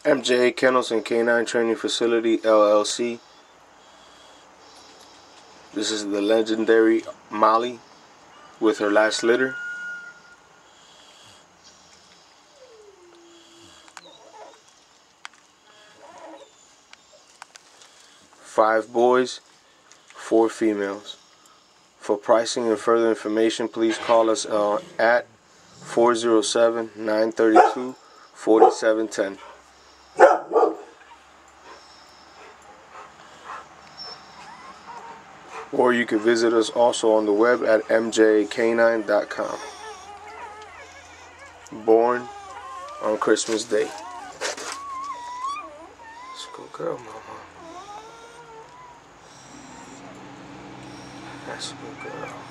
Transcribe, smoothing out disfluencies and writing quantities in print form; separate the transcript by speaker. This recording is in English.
Speaker 1: MJ Kennels and Canine Training Facility, LLC. This is the legendary Molly with her last litter. Five boys, 4 females. For pricing and further information, please call us at 407-932-4710. Or you can visit us also on the web at mjcanine.com. Born on Christmas Day. Let's go, girl, mama. That's a good girl.